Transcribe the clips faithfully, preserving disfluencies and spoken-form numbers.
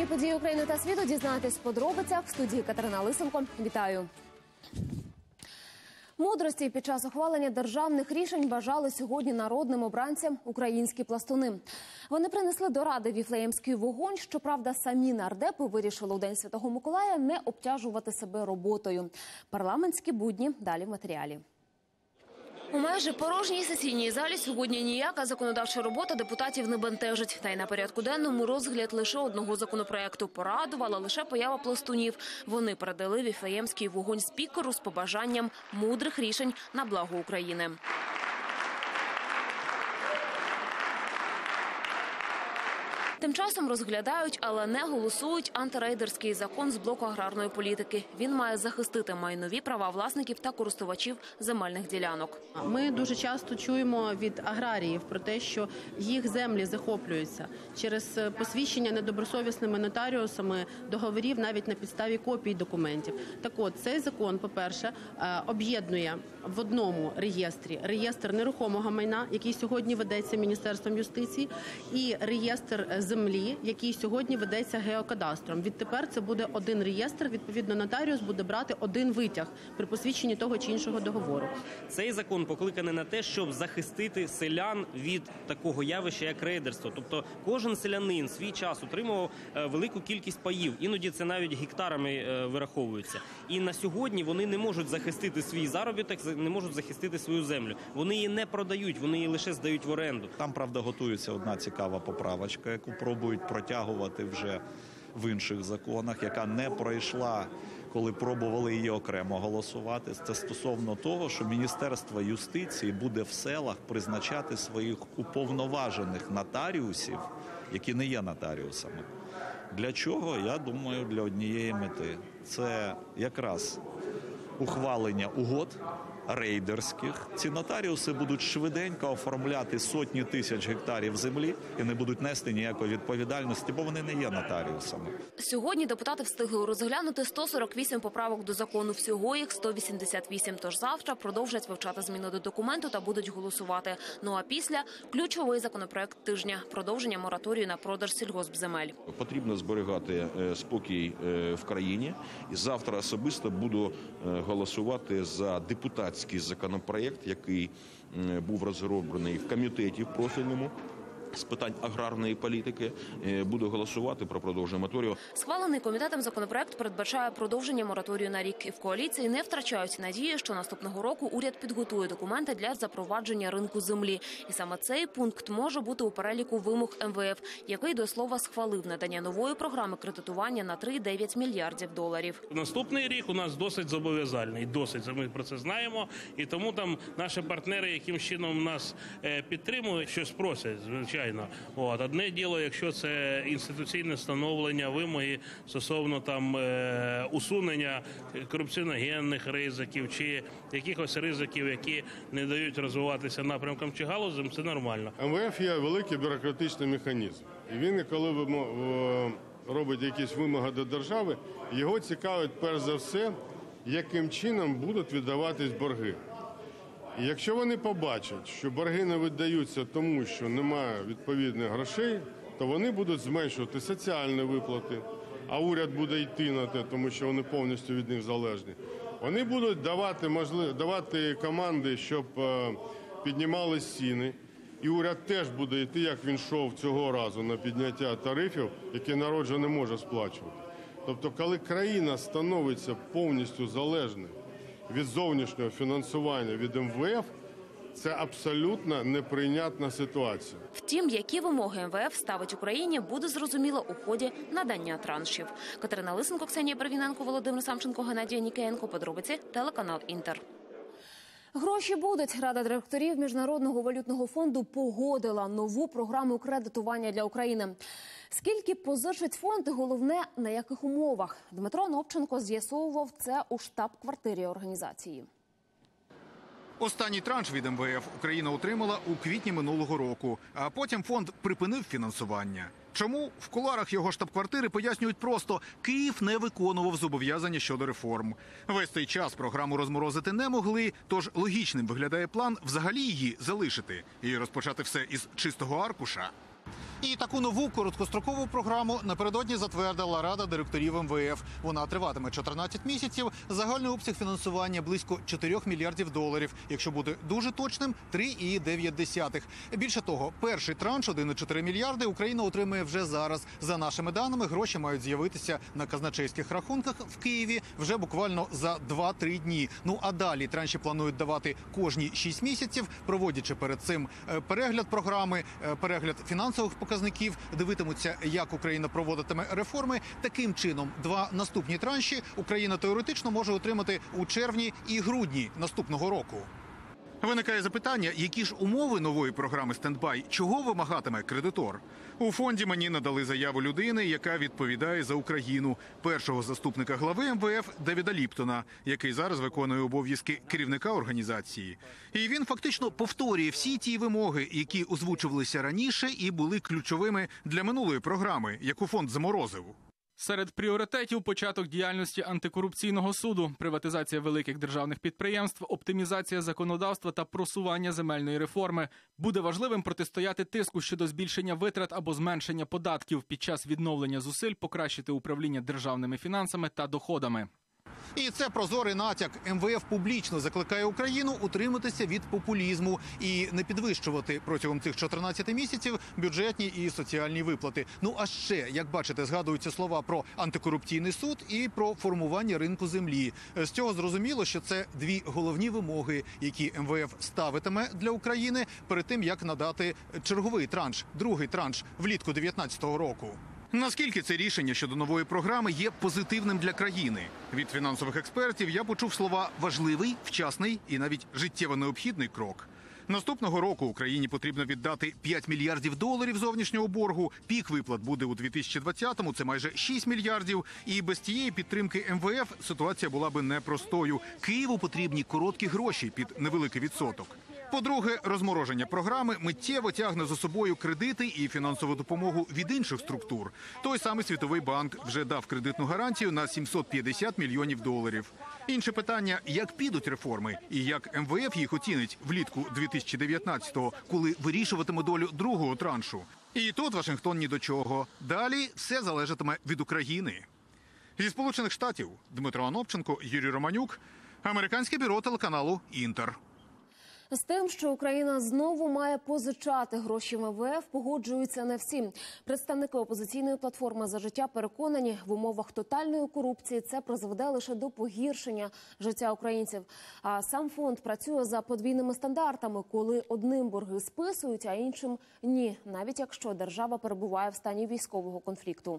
Головні події України та світу дізнаєтесь в подробицях. В студії Катерина Лисенко. Вітаю. Мудрості під час ухвалення державних рішень бажали сьогодні народним обранцям українські пластуни. Вони принесли до Ради Віфлеємський вогонь. Щоправда, самі нардепи вирішили у День Святого Миколая не обтяжувати себе роботою. Парламентські будні далі в матеріалі. У майже порожній сесійній залі сьогодні ніяка законодавча робота депутатів не бентежить. Та й на порядку денному розгляд лише одного законопроекту. Порадувала лише поява пластунів. Вони передали Віфлеємський вогонь спікеру з побажанням мудрих рішень на благо України. Тим часом розглядають, але не голосують антирейдерський закон з блоку аграрної політики. Він має захистити майнові права власників та користувачів земельних ділянок. Ми дуже часто чуємо від аграріїв про те, що їх землі захоплюються через посвідчення недобросовісними нотаріусами договорів навіть на підставі копій документів. Так от, цей закон, по-перше, об'єднує в одному реєстрі реєстр нерухомого майна, який сьогодні ведеться Міністерством юстиції, і реєстр землі, який сьогодні ведеться геокадастром. Відтепер це буде один реєстр, відповідно нотаріус буде брати один витяг при посвідченні того чи іншого договору. Цей закон покликаний на те, щоб захистити селян від такого явища, як рейдерство. Тобто кожен селянин свій час отримував велику кількість паїв, іноді це навіть гектарами вираховується. І на сьогодні вони не можуть захистити свій заробіток, не можуть захистити свою землю. Вони її не продають, вони її лише здають в оренду. Там, правда, готується одна цікава поправочка, яку пробують протягувати вже в інших законах, яка не пройшла, коли пробували її окремо голосувати. Це стосовно того, що Міністерство юстиції буде в селах призначати своїх уповноважених нотаріусів, які не є нотаріусами. Для чого? Я думаю, для однієї мети. Це якраз ухвалення угод рейдерських. Ці нотаріуси будуть швиденько оформляти сотні тисяч гектарів землі і не будуть нести ніякої відповідальності, бо вони не є нотаріусами. Сьогодні депутати встигли розглянути сто сорок вісім поправок до закону. Всього їх сто вісімдесят вісім. Тож завтра продовжать вивчати зміни до документу та будуть голосувати. Ну а після – ключовий законопроект тижня – продовження мораторію на продаж сільгоспземель. Потрібно зберігати спокій в країні. І завтра особисто буду голосувати за депутатський законопроект, який був розроблений в комітеті в профільному з питань аграрної політики. Буду голосувати про продовження мораторію. Схвалений комітетом законопроект передбачає продовження мораторію на рік. І в коаліції не втрачають надії, що наступного року уряд підготує документи для запровадження ринку землі. І саме цей пункт може бути у переліку вимог ем ве еф, який, до слова, схвалив надання нової програми кредитування на три цілих дев'ять мільярдів доларів. Наступний рік у нас досить зобов'язальний. Досить, ми про це знаємо. І тому там наші партнери, яким чином нас підтримують, щось просять, звичайно. От. Одне діло, якщо це інституційне встановлення вимоги стосовно там е, усунення корупціоногенних ризиків чи якихось ризиків, які не дають розвиватися напрямкам чи галузям, це нормально. ем ве еф є великий бюрократичний механізм. І він, коли робить якісь вимоги до держави, його цікавить перш за все, яким чином будуть віддаватись борги. І якщо вони побачать, що борги не віддаються тому, що немає відповідних грошей, то вони будуть зменшувати соціальні виплати, а уряд буде йти на те, тому що вони повністю від них залежні. Вони будуть давати, можлив... давати команди, щоб піднімали ціни, і уряд теж буде йти, як він йшов цього разу на підняття тарифів, які народ вже не може сплачувати. Тобто, коли країна становиться повністю залежною від зовнішнього фінансування, від ем ве еф, це абсолютно неприйнятна ситуація. Втім, які вимоги ем ве еф ставить Україні, буде зрозуміло у ході надання траншів. Катерина Лисенко, Ксенія Барвіненко, Володимир Самченко, Геннадій Нікієнко. Подробиці телеканал Інтер. Гроші будуть. Рада директорів Міжнародного валютного фонду погодила нову програму кредитування для України. Скільки позичить фонд і, головне, на яких умовах? Дмитро Новченко з'ясовував це у штаб-квартирі організації. Останній транш від ем ве еф Україна отримала у квітні минулого року, а потім фонд припинив фінансування. Чому? В кулуарах його штаб-квартири пояснюють просто – Київ не виконував зобов'язання щодо реформ. Весь цей час програму розморозити не могли, тож логічним виглядає план взагалі її залишити і розпочати все із чистого аркуша. І таку нову короткострокову програму напередодні затвердила Рада директорів ем ве еф. Вона триватиме чотирнадцять місяців, загальний обсяг фінансування близько чотирьох мільярдів доларів. Якщо бути дуже точним, три цілих дев'ять десятих. Більше того, перший транш один цілих чотири мільярди Україна отримує вже зараз. За нашими даними, гроші мають з'явитися на казначейських рахунках в Києві вже буквально за два-три дні. Ну а далі транші планують давати кожні шість місяців, проводячи перед цим перегляд програми, перегляд фінансових показників, дивитимуться, як Україна проводитиме реформи. Таким чином, два наступні транші Україна теоретично може отримати у червні і грудні наступного року. Виникає запитання, які ж умови нової програми «Стендбай», чого вимагатиме кредитор? У фонді мені надали заяву людини, яка відповідає за Україну, першого заступника глави ем ве еф Девіда Ліптона, який зараз виконує обов'язки керівника організації. І він фактично повторює всі ті вимоги, які озвучувалися раніше і були ключовими для минулої програми, яку фонд заморозив. Серед пріоритетів – початок діяльності антикорупційного суду, приватизація великих державних підприємств, оптимізація законодавства та просування земельної реформи. Буде важливим протистояти тиску щодо збільшення витрат або зменшення податків під час відновлення зусиль, покращити управління державними фінансами та доходами. І це прозорий натяк. ем ве еф публічно закликає Україну утриматися від популізму і не підвищувати протягом цих чотирнадцяти місяців бюджетні і соціальні виплати. Ну а ще, як бачите, згадуються слова про антикорупційний суд і про формування ринку землі. З цього зрозуміло, що це дві головні вимоги, які ем ве еф ставитиме для України перед тим, як надати черговий транш, другий транш влітку дев'ятнадцятого року. Наскільки це рішення щодо нової програми є позитивним для країни? Від фінансових експертів я почув слова «важливий», «вчасний» і навіть «життєво необхідний крок». Наступного року Україні потрібно віддати п'ять мільярдів доларів зовнішнього боргу. Пік виплат буде у дві тисячі двадцятому, це майже шість мільярдів. І без тієї підтримки ем ве еф ситуація була би непростою. Києву потрібні короткі гроші під невеликий відсоток. По-друге, розмороження програми миттєво тягне за собою кредити і фінансову допомогу від інших структур. Той самий Світовий банк вже дав кредитну гарантію на сімсот п'ятдесят мільйонів доларів. Інше питання – як підуть реформи і як ем ве еф їх оцінить влітку дві тисячі дев'ятнадцятого, коли вирішуватиме долю другого траншу. І тут Вашингтон ні до чого. Далі все залежатиме від України. Зі Сполучених Штатів Дмитро Анопченко, Юрій Романюк, американське бюро телеканалу «Інтер». З тим, що Україна знову має позичати гроші в ем ве еф, погоджуються не всі. Представники опозиційної платформи «За життя» переконані, в умовах тотальної корупції це призведе лише до погіршення життя українців. А сам фонд працює за подвійними стандартами, коли одним борги списують, а іншим – ні, навіть якщо держава перебуває в стані військового конфлікту.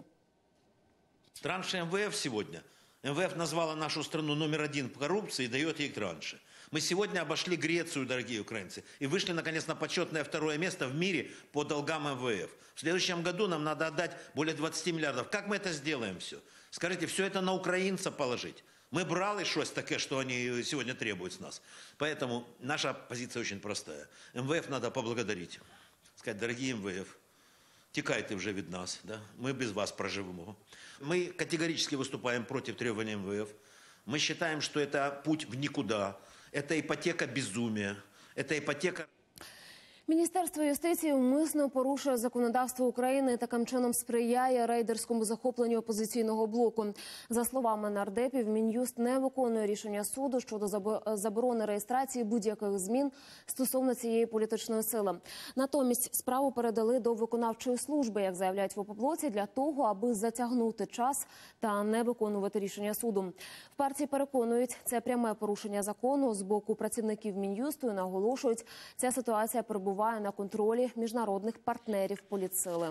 Транши ем ве еф сегодня. эм ве эф назвала нашу страну номер один по коррупции и дает ей транши. Мы сегодня обошли Грецию, дорогие украинцы, и вышли, наконец, на почетное второе место в мире по долгам эм ве эф. В следующем году нам надо отдать более двадцати миллиардов. Как мы это сделаем все? Скажите, все это на украинца положить? Мы брали что-то такое, что они сегодня требуют с нас. Поэтому наша позиция очень простая. эм ве эф надо поблагодарить. Сказать, дорогие эм ве эф, тікайте вже від нас, да? Мы без вас проживемо. Мы категорически выступаем против требований эм ве эф. Мы считаем, что это путь в никуда. Это ипотека безумия. Это ипотека... Міністерство юстиції умисно порушує законодавство України і таким чином сприяє рейдерському захопленню опозиційного блоку. За словами нардепів, Мін'юст не виконує рішення суду щодо заборони реєстрації будь-яких змін стосовно цієї політичної сили. Натомість справу передали до виконавчої служби, як заявляють в «Опоблоці», для того, аби затягнути час та не виконувати рішення суду. В партії переконують, це пряме порушення закону з боку працівників Мін'юсту і наголошують, ця ситуація перебуває на контролі міжнародних партнерів політсили.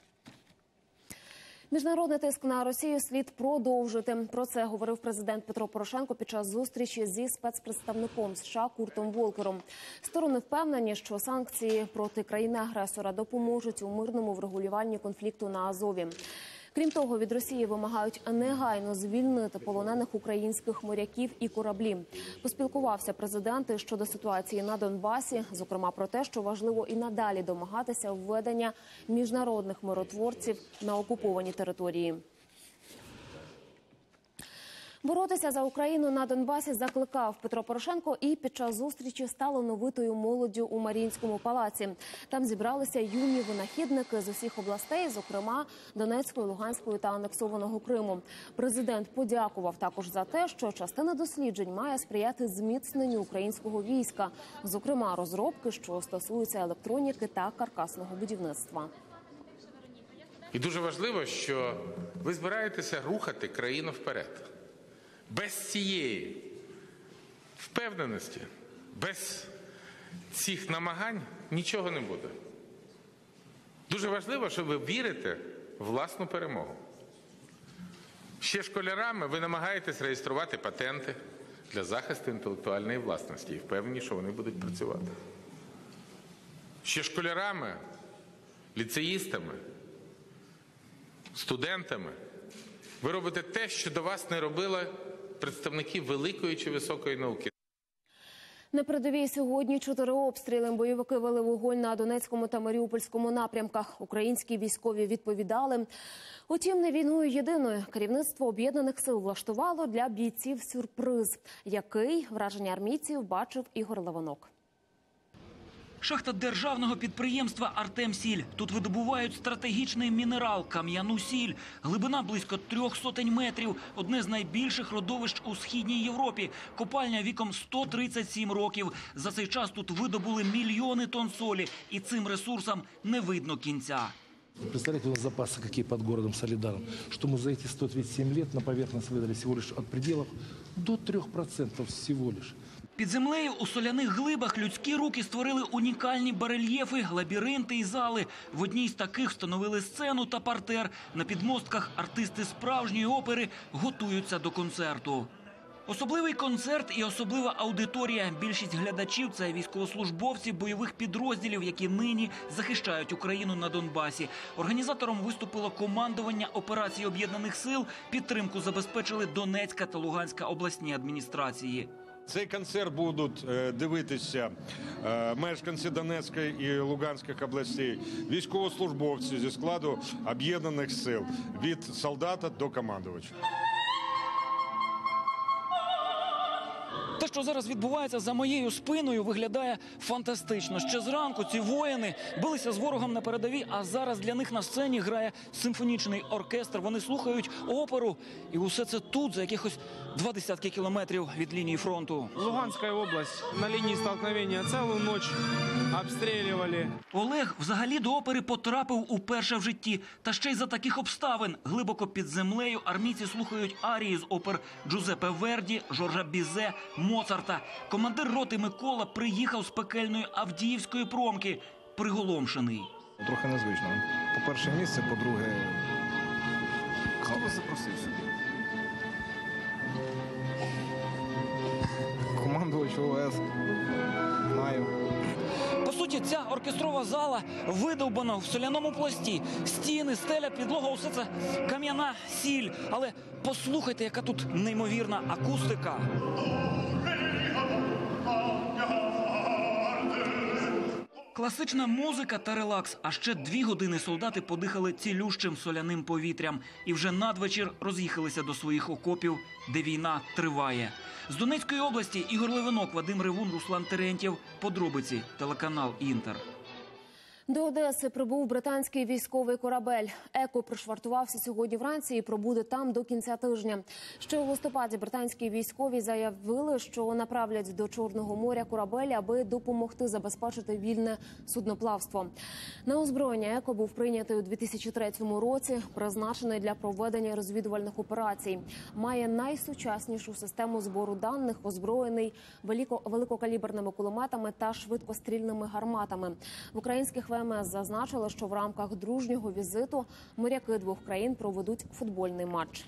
Міжнародний тиск на Росію слід продовжити. Про це говорив президент Петро Порошенко під час зустрічі зі спецпредставником США Куртом Волкером. Сторони впевнені, що санкції проти країни-агресора допоможуть у мирному врегулюванні конфлікту на Азові. Крім того, від Росії вимагають негайно звільнити полонених українських моряків і кораблі. Поспілкувався президент щодо ситуації на Донбасі, зокрема про те, що важливо і надалі домагатися введення міжнародних миротворців на окуповані території. Боротися за Україну на Донбасі закликав Петро Порошенко і під час зустрічі з талановитою молоддю у Маріїнському палаці. Там зібралися юні винахідники з усіх областей, зокрема Донецької, Луганської та анексованого Криму. Президент подякував також за те, що частина досліджень має сприяти зміцненню українського війська, зокрема розробки, що стосуються електроніки та каркасного будівництва. І дуже важливо, що ви збираєтеся рухати країну вперед. Без цієї впевненості, без цих намагань нічого не буде. Дуже важливо, що ви вірите в власну перемогу. Ще школярами ви намагаєтесь реєструвати патенти для захисту інтелектуальної власності і впевнені, що вони будуть працювати. Ще школярами, ліцеїстами, студентами ви робите те, що до вас не робили представники великої чи високої науки. На передовій сьогодні чотири обстріли. Бойовики вели вогонь на Донецькому та Маріупольському напрямках. Українські військові відповідали. Утім, не війною єдиною. Керівництво Об'єднаних сил влаштувало для бійців сюрприз, який враження армійців бачив Ігор Левинок. Шахта державного підприємства «Артемсіль». Тут видобувають стратегічний мінерал – кам'яну сіль. Глибина близько трьох сотень метрів. Одне з найбільших родовищ у Східній Європі. Копальня віком сто тридцять сім років. За цей час тут видобули мільйони тонн солі. І цим ресурсам не видно кінця. Представляете, у нас запасы какие под городом Солидаром, что мы за эти сто тридцать семь лет на поверхность выдали всего лишь от пределов до трёх процентов всего лишь. Під землею у соляних глибах людські руки створили унікальні барельєфи, лабіринти і зали. В одній з таких встановили сцену та партер. На підмостках артисти справжньої опери готуються до концерту. Особливий концерт і особлива аудиторія. Більшість глядачів – це військовослужбовці бойових підрозділів, які нині захищають Україну на Донбасі. Організатором виступило командування операції Об'єднаних сил. Підтримку забезпечили Донецька та Луганська обласні адміністрації. Цей концерт будуть дивитися мешканці Донецької і Луганських областей, військовослужбовці зі складу Об'єднаних сил, від солдата до командувача. Те, що зараз відбувається за моєю спиною, виглядає фантастично. Ще зранку ці воїни билися з ворогом на передовій, а зараз для них на сцені грає симфонічний оркестр. Вони слухають оперу, і усе це тут, за якихось два десятки кілометрів від лінії фронту. Луганська область на лінії столкновення цілу ніч обстрілювали. Олег взагалі до опери потрапив уперше в житті. Та ще й за таких обставин. Глибоко під землею армійці слухають арії з опер Джузеппе Верді, Жоржа Бізе, Моцарта. Командир роти Микола приїхав з пекельної Авдіївської промки, приголомшений. Трохи незвично. По-перше, місце, по-друге, хто вас запросив сюди? Командувач ОС. Знаю. По суті, ця оркестрова зала видовбана в соляному пласті. Стіни, стеля, підлога – усе це кам'яна сіль. Але послухайте, яка тут неймовірна акустика. Класична музика та релакс. А ще дві години солдати подихали цілющим соляним повітрям. І вже надвечір роз'їхалися до своїх окопів, де війна триває. З Донецької області Ігор Левинок, Вадим Ревун, Руслан Терентьєв. Подробиці. Телеканал «Інтер». До Одеси прибув британський військовий корабель. «Еко» пришвартувався сьогодні вранці і пробуде там до кінця тижня. Ще у листопаді британські військові заявили, що направлять до Чорного моря корабель, аби допомогти забезпечити вільне судноплавство. На озброєння «Еко» був прийнятий у дві тисячі третьому році, призначений для проведення розвідувальних операцій. Має найсучаснішу систему збору даних, озброєний велико- великокаліберними кулеметами та швидкострільними гарматами. В українських ВМС зазначили, що в рамках дружнього візиту моряки двох країн проведуть футбольний матч.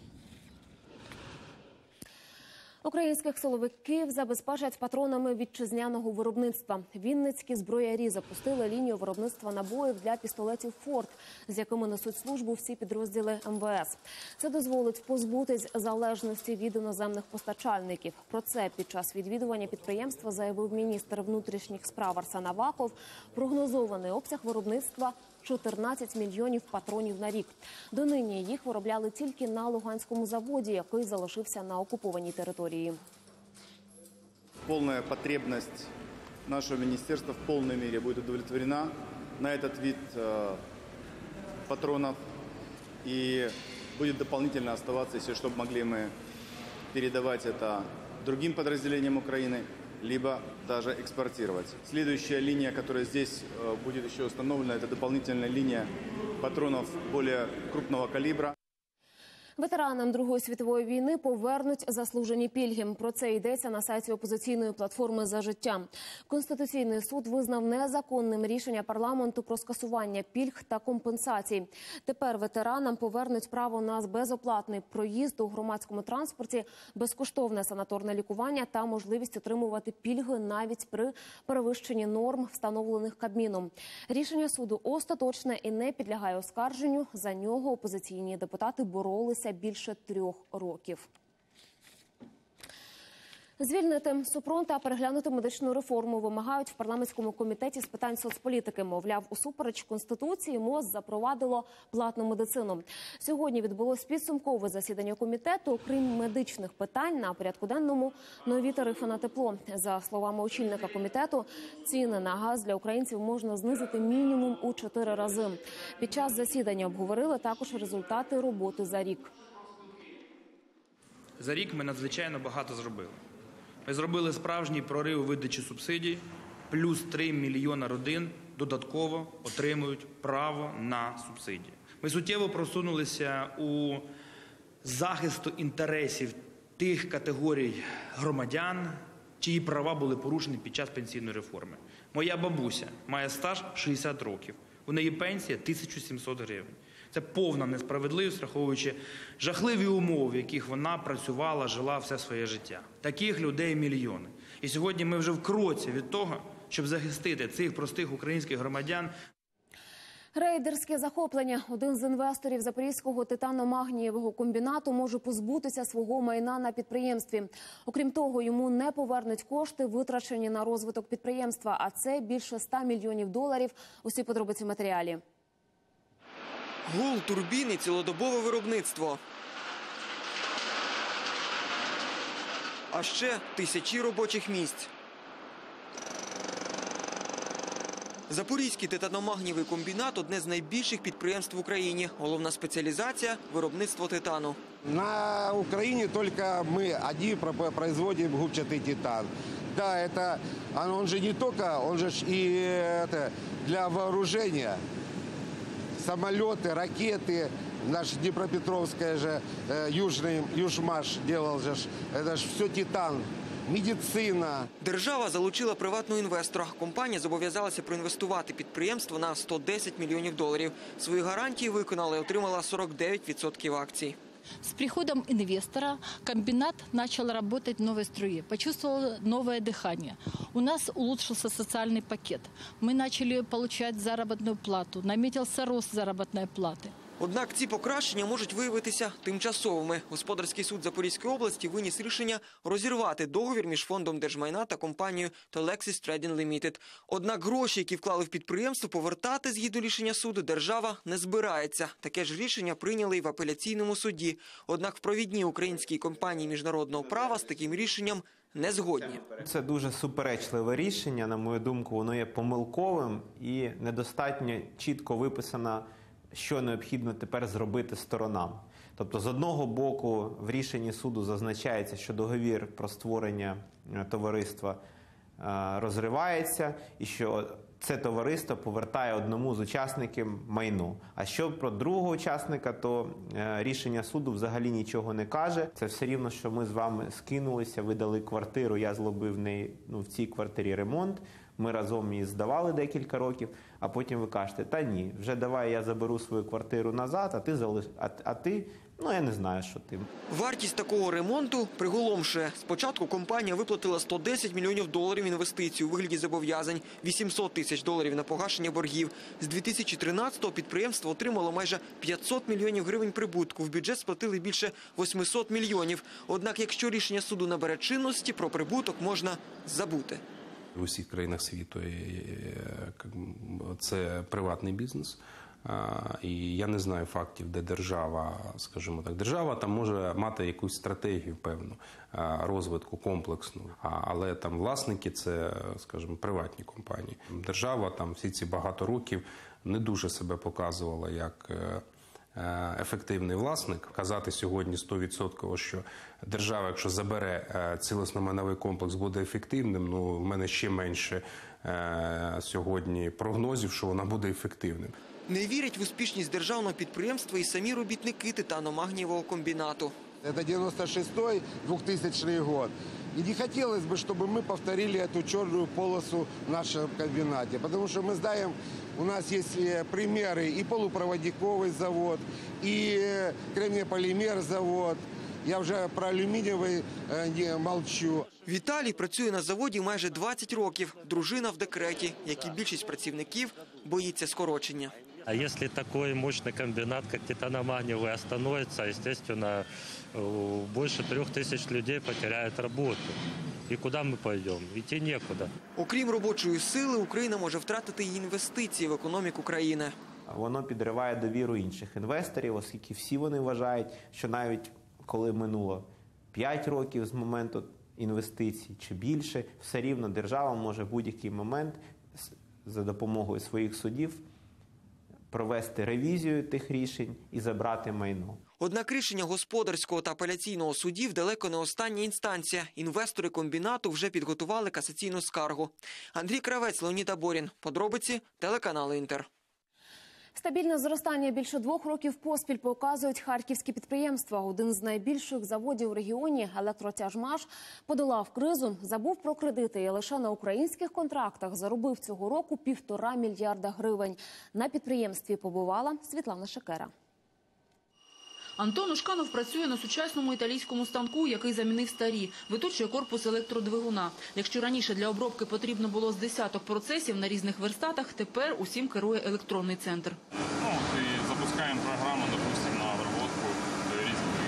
Українських силовиків забезпечать патронами вітчизняного виробництва. Вінницькі зброярі запустили лінію виробництва набоїв для пістолетів «Форт», з якими несуть службу всі підрозділи ем ве ес. Це дозволить позбутись залежності від іноземних постачальників. Про це під час відвідування підприємства заявив міністр внутрішніх справ Арсен Аваков. Прогнозований обсяг виробництва – чотирнадцять мільйонів патронів на рік. Донині їх виробляли тільки на Луганському заводі, який залишився на окупованій території. Полная потребность нашего министерства в полной мере будет удовлетворена на этот вид э, патронов. И будет дополнительно оставаться, если что, могли мы передавать это другим подразделениям Украины, либо даже экспортировать. Следующая линия, которая здесь э, будет еще установлена, это дополнительная линия патронов более крупного калибра. Ветеранам Другої світової війни повернуть заслужені пільги. Про це йдеться на сайті опозиційної платформи «За життя». Конституційний суд визнав незаконним рішення парламенту про скасування пільг та компенсацій. Тепер ветеранам повернуть право на безоплатний проїзд у громадському транспорті, безкоштовне санаторне лікування та можливість отримувати пільги навіть при перевищенні норм, встановлених Кабміном. Рішення суду остаточне і не підлягає оскарженню. За нього опозиційні депутати боролися більше трьох років. Звільнити Супрун та переглянути медичну реформу вимагають в парламентському комітеті з питань соцполітики. Мовляв, усупереч Конституції МОЗ запровадило платну медицину. Сьогодні відбулось підсумкове засідання комітету. Окрім медичних питань, на порядку денному нові тарифи на тепло. За словами очільника комітету, ціни на газ для українців можна знизити мінімум у чотири рази. Під час засідання обговорили також результати роботи за рік. За рік ми надзвичайно багато зробили. Ми зробили справжній прорив у видачі субсидій, плюс три мільйона родин додатково отримують право на субсидії. Ми суттєво просунулися у захисту інтересів тих категорій громадян, чиї права були порушені під час пенсійної реформи. Моя бабуся має стаж шістдесят років, у неї пенсія тисяча сімсот гривень. Це повна несправедливість, враховуючи жахливі умови, в яких вона працювала, жила все своє життя. Таких людей мільйони. І сьогодні ми вже в кроці від того, щоб захистити цих простих українських громадян. Рейдерське захоплення. Один з інвесторів Запорізького титано-магнієвого комбінату може позбутися свого майна на підприємстві. Окрім того, йому не повернуть кошти, витрачені на розвиток підприємства, а це більше ста мільйонів доларів. Усі подробиці в матеріалі. Гул, турбіни, цілодобове виробництво. А ще тисячі робочих місць. Запорізький титано-магнієвий комбінат – одне з найбільших підприємств в Україні. Головна спеціалізація – виробництво титану. На Украине только мы одни производим губчатый титан. Да, это, он же не только, он же и это, для вооружения. Самолеты, ракеты, наш Днепропетровская же, э, Южный, Южмаш делал же, это же все титан. Медицина. Держава залучила приватного інвестора. Компанія зобов'язалася проінвестувати підприємство на сто десять мільйонів доларів. Свої гарантії виконала і отримала сорок дев'ять відсотків акцій. С приходом инвестора комбинат начал работать в новой струе, почувствовал новое дыхание. У нас улучшился социальный пакет. Мы начали получать заработную плату, наметился рост заработной платы. Однак ці покращення можуть виявитися тимчасовими. Господарський суд Запорізької області виніс рішення розірвати договір між фондом держмайна та компанією Telexis Trading Limited. Однак гроші, які вклали в підприємство, повертати згідно рішення суду держава не збирається. Таке ж рішення прийняли і в апеляційному суді. Однак в провідній українській компанії міжнародного права з таким рішенням не згодні. Це дуже суперечливе рішення, на мою думку, воно є помилковим і недостатньо чітко виписано, що необхідно тепер зробити сторонам. Тобто, з одного боку, в рішенні суду зазначається, що договір про створення товариства розривається і що це товариство повертає одному з учасників майно. А що про другого учасника, то рішення суду взагалі нічого не каже. Це все рівно, що ми з вами скинулися, видали квартиру, я зробив в неї, ну, в цій квартирі ремонт, ми разом її здавали декілька років, а потім ви кажете, та ні, вже давай я заберу свою квартиру назад, а ти залиш... а, а ти, ну я не знаю, що ти. Вартість такого ремонту приголомшує. Спочатку компанія виплатила сто десять мільйонів доларів інвестицій у вигляді зобов'язань, вісімсот тисяч доларів на погашення боргів. З дві тисячі тринадцятого підприємство отримало майже п'ятсот мільйонів гривень прибутку. В бюджет сплатили більше восьмисот мільйонів. Однак, якщо рішення суду набере чинності, про прибуток можна забути. В усіх країнах світу це приватний бізнес. І я не знаю фактів, де держава, скажімо так, держава там може мати якусь стратегію певну розвитку комплексну, але там власники це, скажімо, приватні компанії. Держава там всі ці багато років не дуже себе показувала як ефективний власник. Казати сьогодні сто відсотків, що держава, якщо забере цілісно-майновий комплекс, буде ефективним, ну, в мене ще менше сьогодні прогнозів, що вона буде ефективним. Не вірять в успішність державного підприємства і самі робітники титано-магнієвого комбінату. Это девяносто шестой — двухтысячный год. И не хотелось бы, чтобы мы повторили эту черную полосу в нашем комбинате. Потому что мы знаем, у нас есть примеры: и полупроводниковый завод, и кремнеполимер завод. Я вже про алюмінієвий не молчу. Віталій працює на заводі майже двадцять років. Дружина в декреті, як і більшість працівників, боїться скорочення. А если такой мощный комбинат, как титано-магниевый, остановится, естественно, больше трех тысяч людей потеряют работу. И куда мы пойдем? Идти некуда. Окрім робочої сили, Україна може втратити й інвестиції в економіку країни. Воно підриває довіру інших інвесторів, оскільки всі вони вважають, що навіть коли минуло п'ять років з моменту інвестицій чи більше, все рівно держава може в будь-який момент за допомогою своїх судів провести ревізію тих рішень і забрати майно. Однак рішення господарського та апеляційного судів далеко не остання інстанція. Інвестори комбінату вже підготували касаційну скаргу. Андрій Кравець, Леонід Аборін. Подробиці – телеканал «Інтер». Стабільне зростання більше двох років поспіль показують харківські підприємства. Один з найбільших заводів у регіоні – «Електротяжмаш» подолав кризу, забув про кредити і лише на українських контрактах заробив цього року півтора мільярда гривень. На підприємстві побувала Світлана Шекера. Антон Ушканов працює на сучасному італійському станку, який замінив старі. Виточує корпус електродвигуна. Якщо раніше для обробки потрібно було з десяток процесів на різних верстатах, тепер усім керує електронний центр. Ну, и запускаем программу, допустим, на обработку резьбы.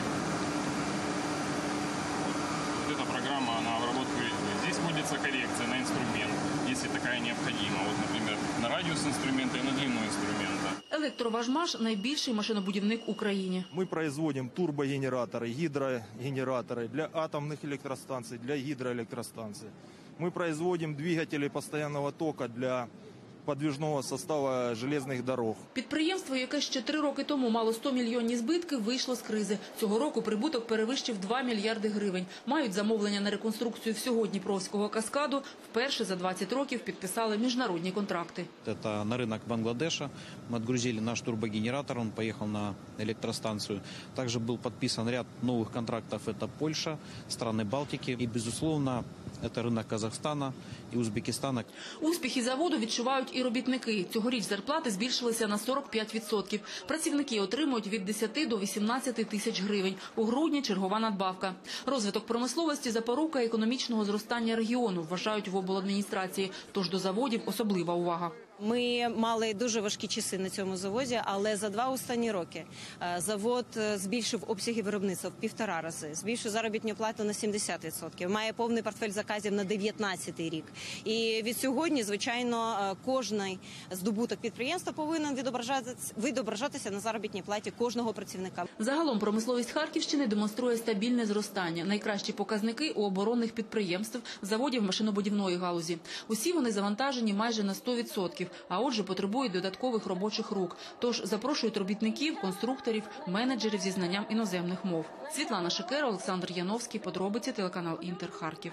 Вот эта программа на обработку резьбы. Здесь вводится коррекция на инструмент, если такая необходима. Вот, например, на радиус инструмента и на длину инструмента. «Електроважмаш» – найбільший машинобудівник в Україні. Мы производим турбогенераторы, гидрогенераторы для атомных электростанций, для гидроэлектростанций. Мы производим двигатели постоянного тока для подвижного состава железних дорог. Підприємство, яке ще три роки тому мало сто мільйонні збитки, вийшло з кризи. Цього року прибуток перевищив два мільярди гривень. Мають замовлення на реконструкцію всього Дніпровського каскаду. Вперше за двадцять років підписали міжнародні контракти. Это на рынок Бангладеша. Мы отгрузили наш турбогенератор, он поехал на электростанцию. Также был подписан ряд новых контрактов. Это Польша, страны Балтики и, безусловно, это рынок Казахстана и Узбекистана. Успіхи заводу відчувають і робітники. Цьогоріч зарплати збільшилися на сорок п'ять відсотків. Працівники отримують від десяти до вісімнадцяти тисяч гривень. У грудні чергова надбавка. Розвиток промисловості – запорука економічного зростання регіону, вважають в обладміністрації. Тож до заводів особлива увага. Ми мали дуже важкі часи на цьому заводі, але за два останні роки завод збільшив обсяги виробництва в півтора рази, збільшив заробітну плату на сімдесят відсотків, має повний портфель заказів на дев'ятнадцятий рік. І від сьогодні, звичайно, кожний здобуток підприємства повинен відображатися, відображатися на заробітній платі кожного працівника. Загалом промисловість Харківщини демонструє стабільне зростання. Найкращі показники у оборонних підприємств, заводів машинобудівної галузі. Усі вони завантажені майже на сто відсотків. А отже, потребують додаткових робочих рук. Тож запрошують робітників, конструкторів, менеджерів зі знанням іноземних мов. Світлана Шекера, Олександр Яновський. Подробиці, телеканал «Інтер», Харків.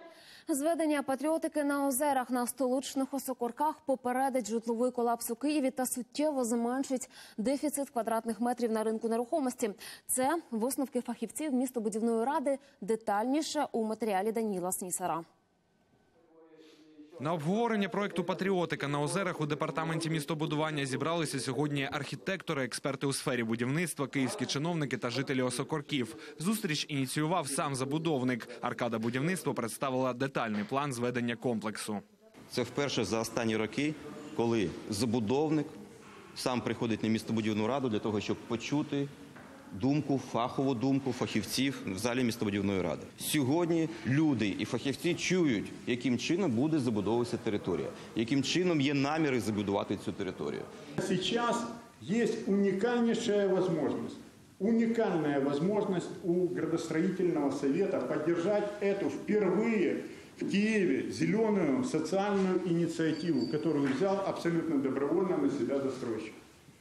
Зведення патріотики на озерах на столичних осокорках попередить житловий колапс у Києві та суттєво зменшить дефіцит квадратних метрів на ринку нерухомості. Це висновки фахівців містобудівної ради. Детальніше у матеріалі Даніла Снісара. На обговорення проекту «Патріотика» на озерах у департаменті містобудування зібралися сьогодні архітектори, експерти у сфері будівництва, київські чиновники та жителі осокорків. Зустріч ініціював сам забудовник. Аркада будівництва представила детальний план зведення комплексу. Це вперше за останні роки, коли забудовник сам приходить на містобудівну раду для того, щоб почути думку, фахову думку фахівців в залі містобудівної ради. Сьогодні люди і фахівці чують, яким чином буде забудовуватися територія, яким чином є наміри забудувати цю територію. Зараз є унікальніша можливість, унікальна можливість у градостроїтельного совета підтримати цю вперше в Києві зеленую соціальну ініціативу, яку взяв абсолютно добровольно на себе застройщик.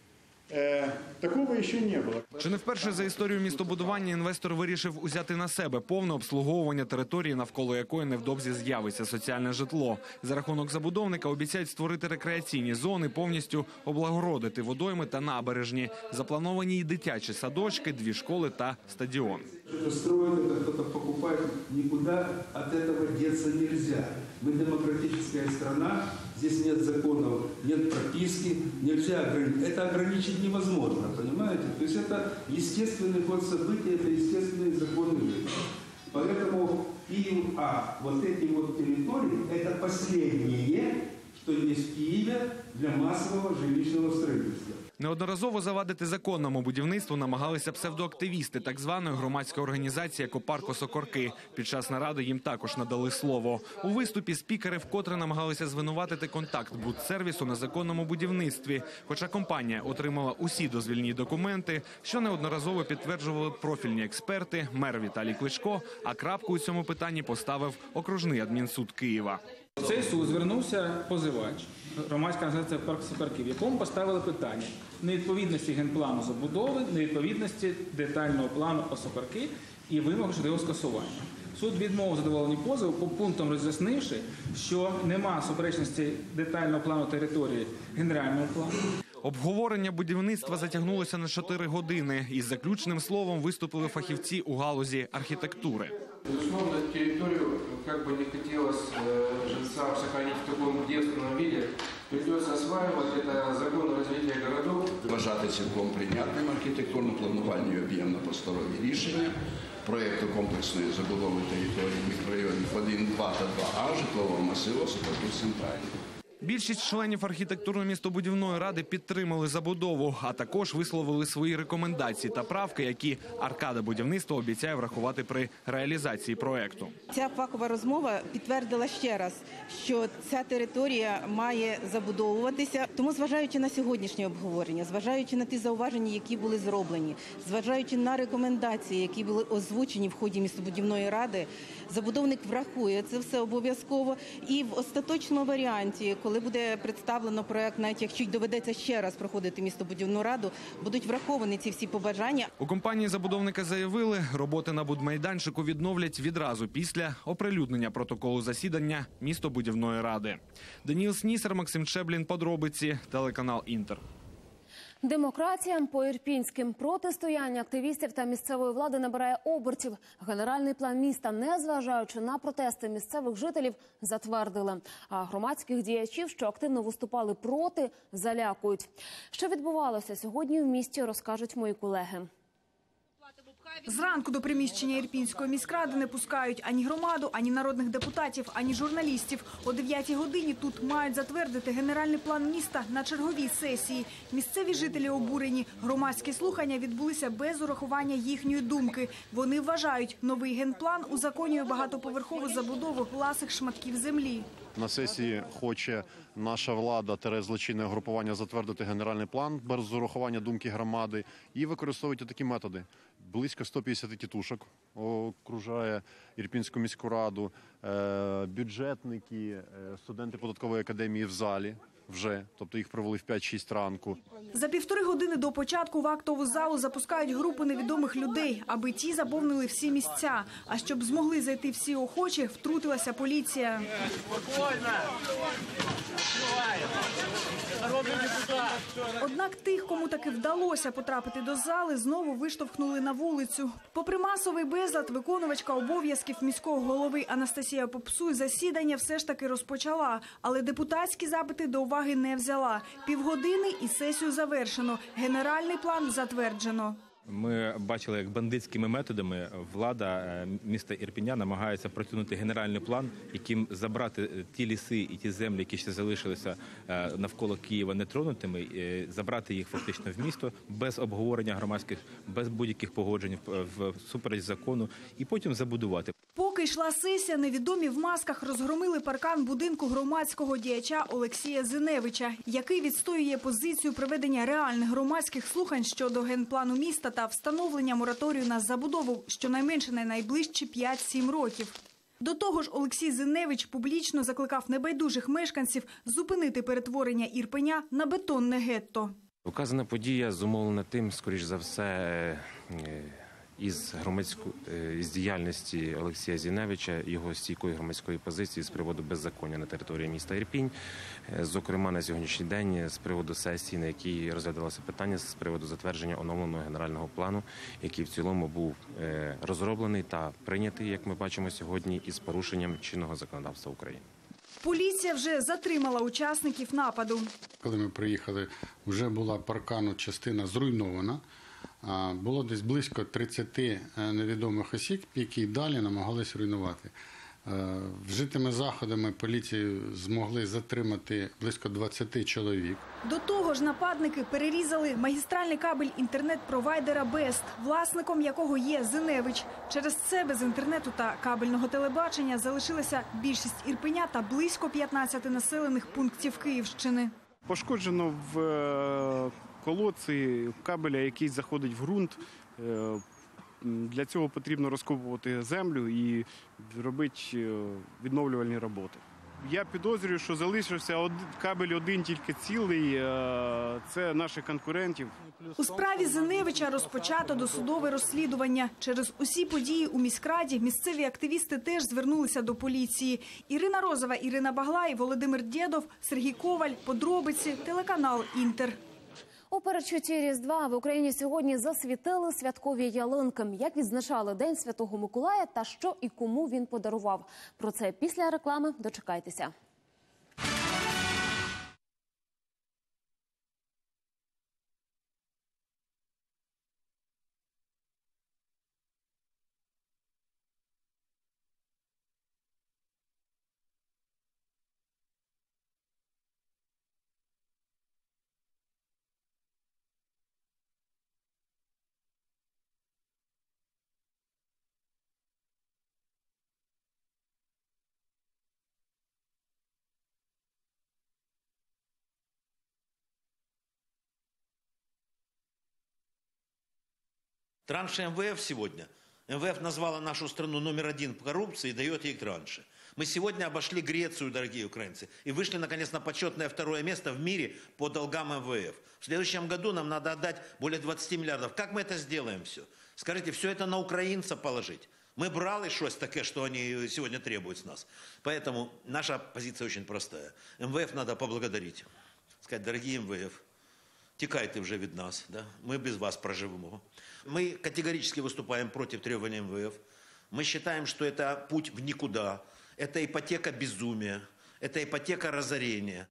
Такого ще не було. Чи не вперше за історію містобудування інвестор вирішив узяти на себе повне обслуговування території, навколо якої невдовзі з'явиться соціальне житло. За рахунок забудовника обіцяють створити рекреаційні зони, повністю облагородити водойми та набережні. Заплановані й дитячі садочки, дві школи та стадіон. Строит это, кто-то покупает, никуда от этого деться нельзя. Мы демократическая страна, здесь нет законов, нет прописки, нельзя ограничить. Это ограничить невозможно, понимаете? То есть это естественный ход событий, это естественные законы жизни. Поэтому Киев-А, вот эти вот территории, это последнее, что есть в Киеве для массового жилищного строительства. Неодноразово завадити законному будівництву намагалися псевдоактивісти так званої громадської організації «Екопарк Осокорки». Під час наради їм також надали слово. У виступі спікери вкотре намагалися звинуватити контакт Будсервісу на законному будівництві. Хоча компанія отримала усі дозвільні документи, що неодноразово підтверджували профільні експерти, мер Віталій Кличко, а крапку у цьому питанні поставив окружний адмінсуд Києва. В цей суд звернувся позивач, громадська організація «Парк Осокорки», в якому поставили питання невідповідності генплану забудови, невідповідності детального плану Осокорки і вимог щодо його скасування. Суд відмовив задоволені позову, по пунктам роз'яснивши, що нема суперечності детального плану території генерального плану. Обговорення будівництва затягнулося на чотири години. Із заключним словом виступили фахівці у галузі архітектури. Безусловно, территорию, как бы не хотелось э, жильцам сохранить в таком девственном виде, придется осваивать. Это закон развития городов. Вважати цілком прийнятним архітектурно-планувальні об'ємно-просторові рішення проєкту комплексної забудови території мікрорайонів один, два та два А житлового масиву Осокорки Центральний. Більшість членів архітектурно-містобудівної ради підтримали забудову, а також висловили свої рекомендації та правки, які аркада будівництва обіцяє врахувати при реалізації проекту. Ця фахова розмова підтвердила ще раз, що ця територія має забудовуватися. Тому, зважаючи на сьогоднішнє обговорення, зважаючи на ті зауваження, які були зроблені, зважаючи на рекомендації, які були озвучені в ході містобудівної ради, забудовник врахує це все обов'язково. І в остаточному варіанті, коли буде представлено проект, навіть якщо й доведеться ще раз проходити містобудівну раду, будуть враховані ці всі побажання. У компанії забудовника заявили, роботи на будмайданчику відновлять відразу після оприлюднення протоколу засідання містобудівної ради. Даніл Снісер, Максим Чеблін, подробиці, телеканал Інтер. Демократія по-ірпінським. Протистояння активістів та місцевої влади набирає обертів. Генеральний план міста, незважаючи на протести місцевих жителів, затвердили. А громадських діячів, що активно виступали проти, залякують. Що відбувалося сьогодні в місті, розкажуть мої колеги. Зранку до приміщення Ірпінської міськради не пускають ані громаду, ані народних депутатів, ані журналістів. О дев'ятій годині тут мають затвердити генеральний план міста на черговій сесії. Місцеві жителі обурені. Громадські слухання відбулися без урахування їхньої думки. Вони вважають, новий генплан узаконює багатоповерхову забудову ласих шматків землі. На сесії хоче наша влада та злочинне групування затвердити генеральний план без урахування думки громади і використовують такі методи. Близько сто п'ятдесят тітушок окружає Ірпінську міську раду, бюджетники, студенти податкової академії в залі вже, тобто їх провели в п'ять-шість ранку. За півтори години до початку в актову залу запускають групу невідомих людей, аби ті заповнили всі місця. А щоб змогли зайти всі охочі, втрутилася поліція. Однак тих, кому таки вдалося потрапити до зали, знову виштовхнули на вулицю. Попри масовий безлад, виконувачка обов'язків міського голови Анастасія Попсуй засідання все ж таки розпочала. Але депутатські запити до уваги не взяла. Півгодини і сесію завершено. Генеральний план затверджено. Ми бачили, як бандитськими методами влада міста Ірпеня намагається протягнути генеральний план, яким забрати ті ліси і ті землі, які ще залишилися навколо Києва нетронутими, забрати їх фактично в місто без обговорення громадських, без будь-яких погоджень, всупереч закону, і потім забудувати. Поки йшла сесія, невідомі в масках розгромили паркан будинку громадського діяча Олексія Зиневича, який відстоює позицію проведення реальних громадських слухань щодо генплану міста та встановлення мораторію на забудову щонайменше на найближчі п'ять-сім років. До того ж, Олексій Зиневич публічно закликав небайдужих мешканців зупинити перетворення Ірпеня на бетонне гетто. Указана подія зумовлена тим, скоріш за все, із громадської із діяльності Олексія Зіневича, його стійкої громадської позиції з приводу беззаконня на території міста Ірпінь. Зокрема, на сьогоднішній день з приводу сесії, на якій розглядалося питання з приводу затвердження оновленого генерального плану, який в цілому був розроблений та прийнятий, як ми бачимо сьогодні, із порушенням чинного законодавства України. Поліція вже затримала учасників нападу. Коли ми приїхали, вже була паркану частина зруйнована. Було десь близько тридцяти невідомих осіб, які далі намагалися руйнувати. Вжитими заходами поліції змогли затримати близько двадцяти чоловік. До того ж, нападники перерізали магістральний кабель інтернет-провайдера «Бест», власником якого є Зиневич. Через це без інтернету та кабельного телебачення залишилася більшість Ірпеня та близько п'ятнадцяти населених пунктів Київщини. Пошкоджено в колодці кабеля, який заходить в ґрунт. Для цього потрібно розкопувати землю і робити відновлювальні роботи. Я підозрюю, що залишився кабель один тільки цілий, це наших конкурентів. У справі Зиневича розпочато досудове розслідування. Через усі події у міськраді місцеві активісти теж звернулися до поліції. Ірина Розова, Ірина Баглай, Володимир Дєдов, Сергій Коваль. Подробиці, телеканал «Інтер». У передчутті Різдва в Україні сьогодні засвітили святкові ялинки. Як відзначали День Святого Миколая та що і кому він подарував? Про це після реклами. Дочекайтеся. Транши эм вэ эф сегодня. эм вэ эф назвала нашу страну номер один по коррупции и дает ей транши. Мы сегодня обошли Грецию, дорогие украинцы, и вышли, наконец, на почетное второе место в мире по долгам эм вэ эф. В следующем году нам надо отдать более двадцати миллиардов. Как мы это сделаем все? Скажите, все это на украинцев положить? Мы брали что-то такое, что они сегодня требуют с нас. Поэтому наша позиция очень простая. эм вэ эф надо поблагодарить. Сказать, дорогие эм вэ эф, тікайте вже від нас, да? Мы без вас проживемо. Мы категорически выступаем против требований эм вэ эф. Мы считаем, что это путь в никуда. Это ипотека безумия. Это ипотека разорения.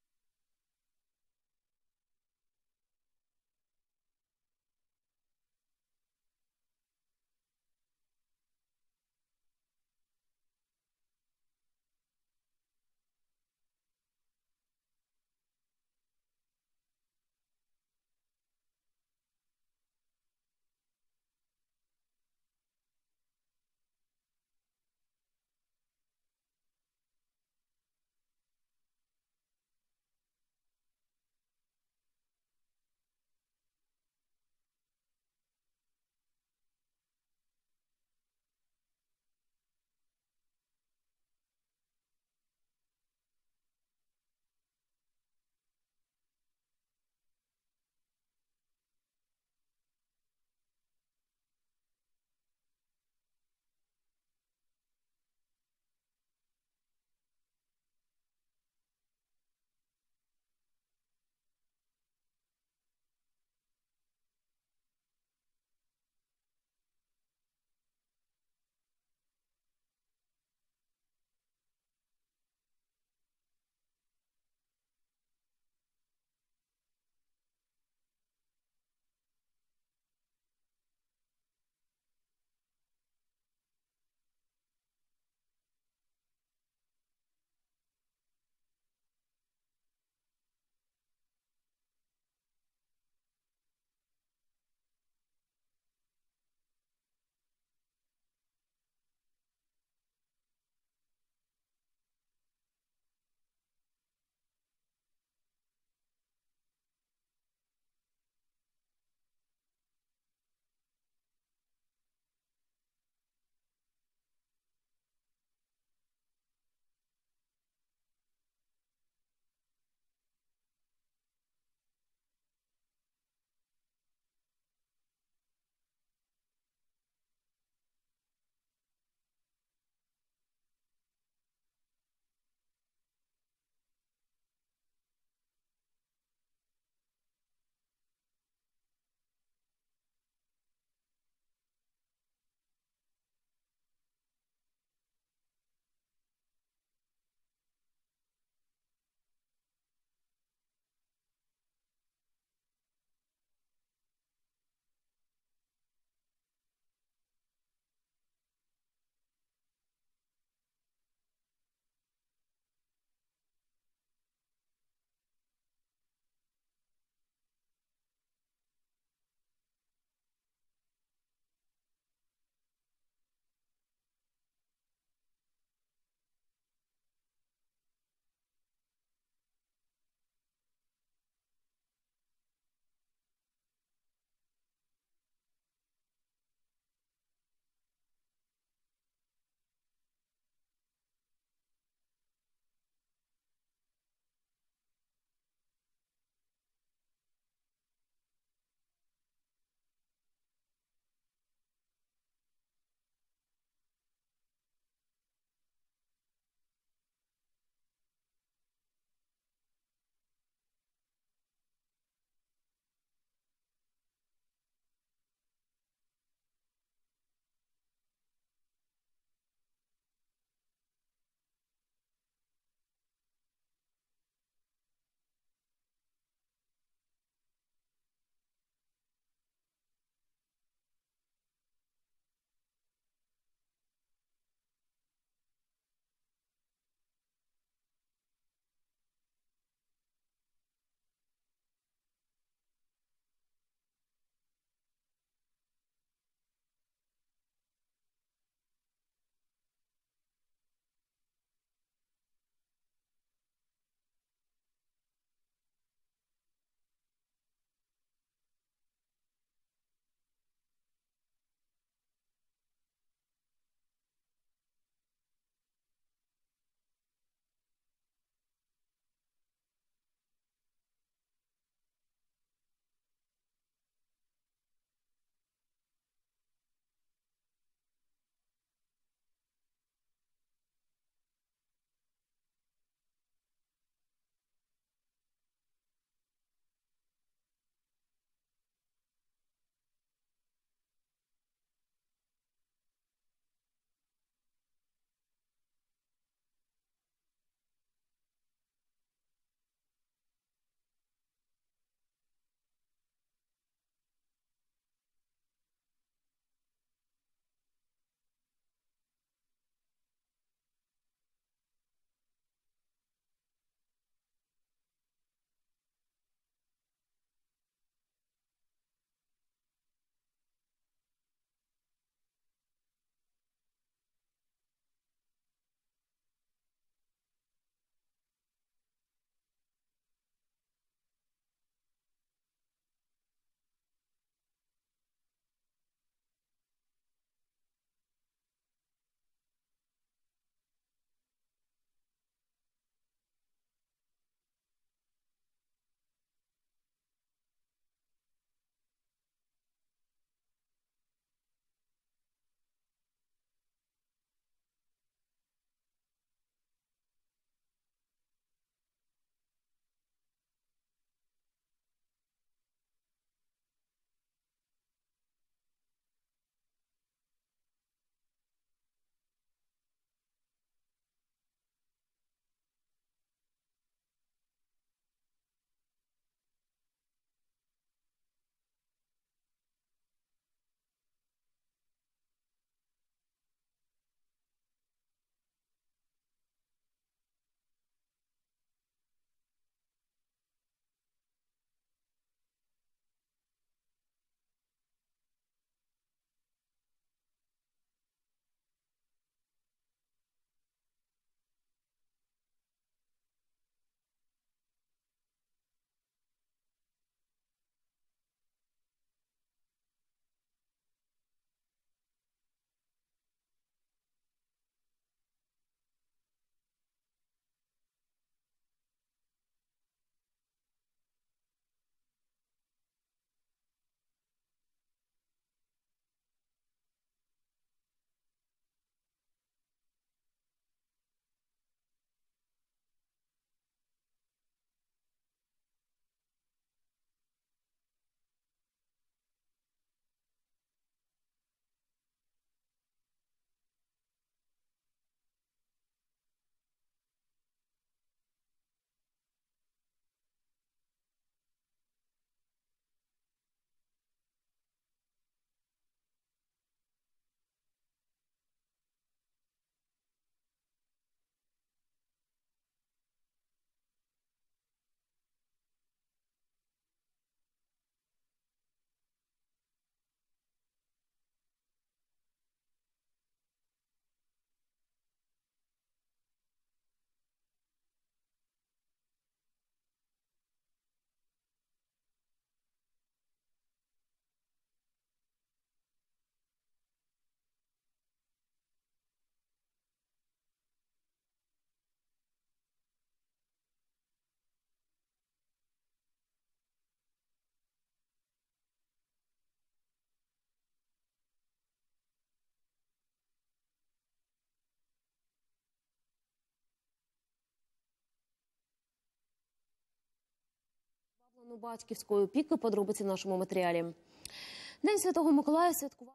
Батьківської опіки. Подробиці в нашому матеріалі. День Святого Миколая святкував.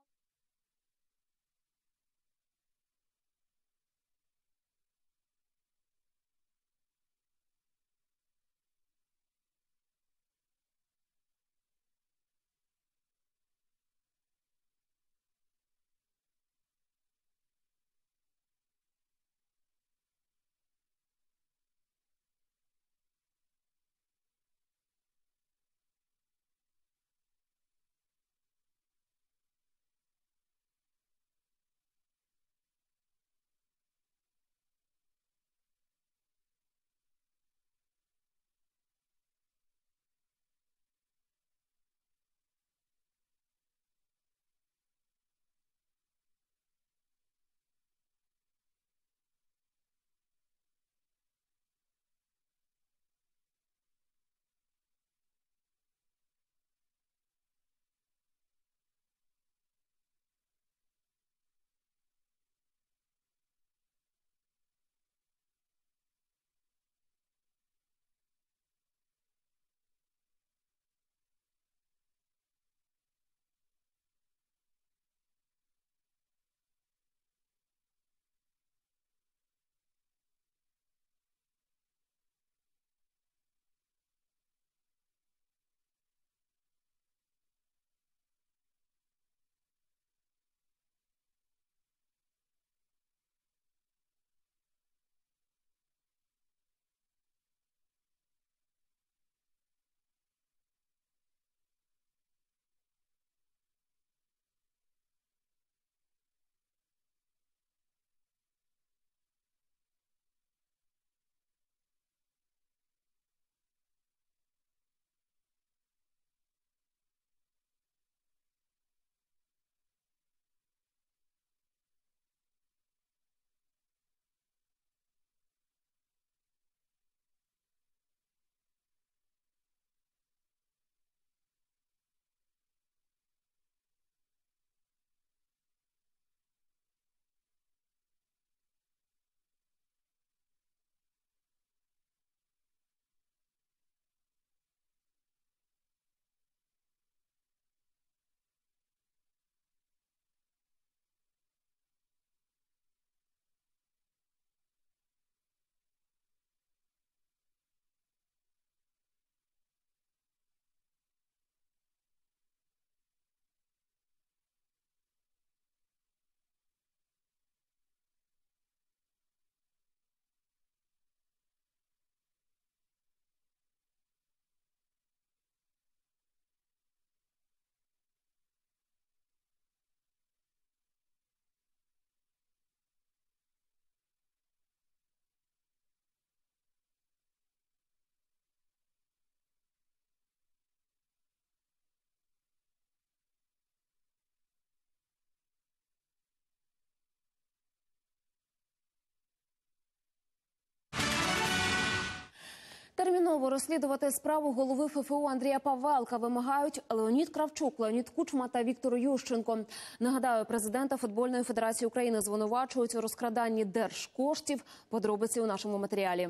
Терміново розслідувати справу голови ФФУ Андрія Павелка вимагають Леонід Кравчук, Леонід Кучма та Віктор Ющенко. Нагадаю, президента Футбольної Федерації України звинувачують у розкраданні держкоштів. Подробиці у нашому матеріалі.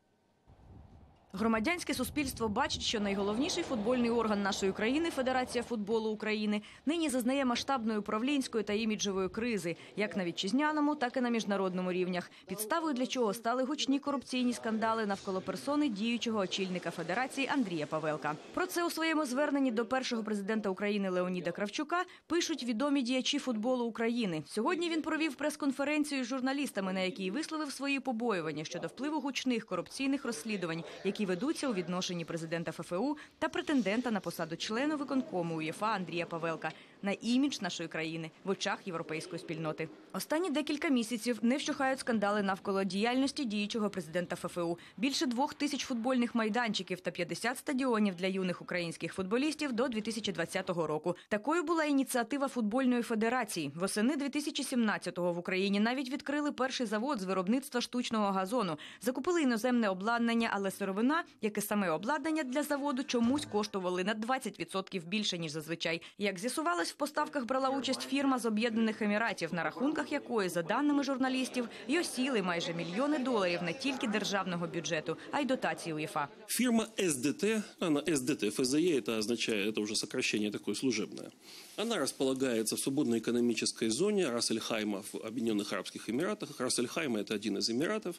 Громадянське суспільство бачить, що найголовніший футбольний орган нашої країни – Федерація футболу України – нині зазнає масштабної управлінської та іміджової кризи, як на вітчизняному, так і на міжнародному рівнях. Підставою для чого стали гучні корупційні скандали навколо персони діючого очільника Федерації Андрія Павелка. Про це у своєму зверненні до першого президента України Леоніда Кравчука пишуть відомі діячі футболу України. Сьогодні він провів прес-конференцію з журналістами, на якій висловив свої побоювання щодо впливу гучних корупційних розслідувань, які ведуться у відношенні президента ФФУ та претендента на посаду члена виконкому УЄФА Андрія Павелка на імідж нашої країни в очах європейської спільноти. Останні декілька місяців не вщухають скандали навколо діяльності діючого президента ФФУ. Більше двох тисяч футбольних майданчиків та п'ятдесят стадіонів для юних українських футболістів до дві тисячі двадцятого року. Такою була ініціатива футбольної федерації. Восени дві тисячі сімнадцятого в Україні навіть відкрили перший завод з виробництва штучного газону. Закупили іноземне обладнання, але сировина, як і саме обладнання для заводу, чомусь коштували на двадцять відсотків більше, ніж зазвичай. Як з'ясувалося, Виявилось, в поставках брала участь фірма з Об'єднаних Еміратів, на рахунках якої, за даними журналістів, й осіли майже мільйони доларів не тільки державного бюджету, а й дотації УЄФА. Фирма эс дэ тэ, она эс дэ тэ, эф зэ е, это означает, это уже сокращение такое служебное. Она располагается в свободной экономической зоне Рас-эль-Хайма в Объединенных Арабских Эмиратах. Рас-эль-Хайма – это один из Эмиратов.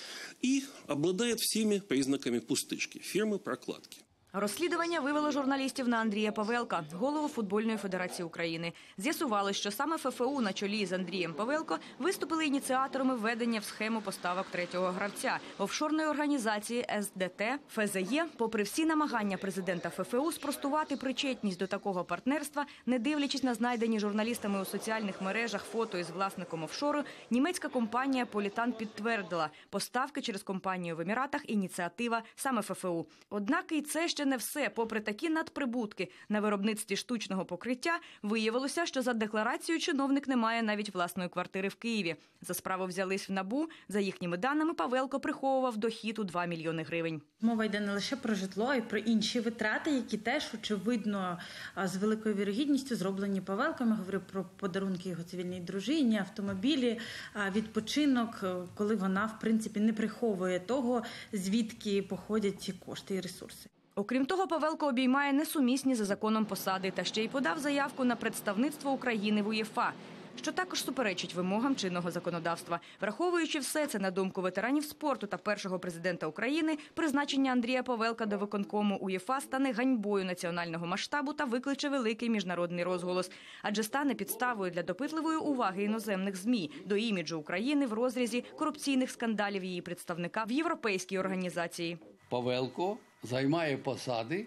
И обладает всеми признаками пустышки, фирмы-прокладки. Розслідування вивело журналістів на Андрія Павелка, голову Футбольної федерації України. З'ясували, що саме еф еф у на чолі з Андрієм Павелко виступили ініціаторами введення в схему поставок третього гравця – офшорної організації ес дэ тэ, еф зе е. Попри всі намагання президента еф еф у спростувати причетність до такого партнерства, не дивлячись на знайдені журналістами у соціальних мережах фото із власником офшору, німецька компанія «Политан» підтвердила – поставки через компанію в Еміратах – ініціатива саме еф еф у. Однак і це ще не все. Попри такі надприбутки на виробництві штучного покриття, виявилося, що за декларацією чиновник не має навіть власної квартири в Києві. За справу взялись в НАБУ. За їхніми даними, Павелко приховував дохід у два мільйони гривень. Мова йде не лише про житло, а й про інші витрати, які теж, очевидно, з великою вірогідністю зроблені Павелком. Я говорю про подарунки його цивільній дружині, автомобілі, відпочинок, коли вона, в принципі, не приховує того, звідки походять ці кошти і ресурси. Окрім того, Павелко обіймає несумісні за законом посади та ще й подав заявку на представництво України в УЄФА, що також суперечить вимогам чинного законодавства. Враховуючи все це, на думку ветеранів спорту та першого президента України, призначення Андрія Павелка до виконкому УЄФА стане ганьбою національного масштабу та викличе великий міжнародний розголос. Адже стане підставою для допитливої уваги іноземних ЗМІ до іміджу України в розрізі корупційних скандалів її представника в європейській організації. Павелко займає посади,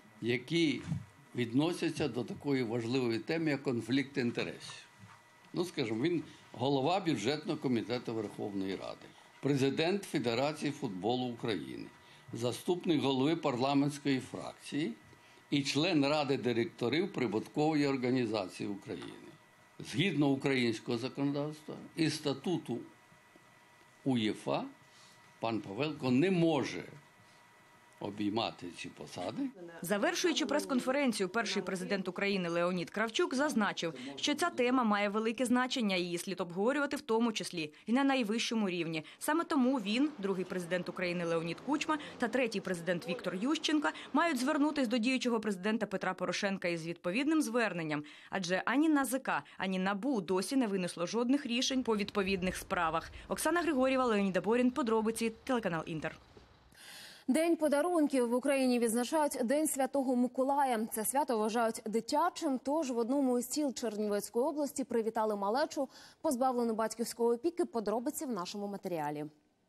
які відносяться до такої важливої теми, як конфлікт інтересів. Ну, скажімо, він голова бюджетного комітету Верховної Ради, президент Федерації футболу України, заступник голови парламентської фракції і член Ради директорів прибуткової організації України. Згідно українського законодавства і статуту УЄФА, пан Павелко не може обіймати ці посади. Завершуючи прес-конференцію, перший президент України Леонід Кравчук зазначив, що ця тема має велике значення, її слід обговорювати в тому числі і на найвищому рівні. Саме тому він, другий президент України Леонід Кучма та третій президент Віктор Ющенко мають звернутись до діючого президента Петра Порошенка із відповідним зверненням. Адже ані НАЗК, ані НАБУ досі не винесло жодних рішень по відповідних справах. Оксана Григорєва, Леонід Аборін, подробиці, телеканал «Інтер». День подарунків в Україні відзначають День Святого Миколая. Це свято вважають дитячим, тож в одному із сіл Чернівецької області привітали малечу, позбавлену батьківської опіки. Подробиці в нашому матеріалі.